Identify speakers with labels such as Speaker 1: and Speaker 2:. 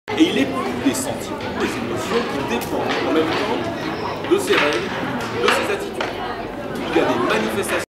Speaker 1: Et il éprouve des sentiments, des émotions qui dépendent en même temps de ses règles, de ses attitudes. Il y a des manifestations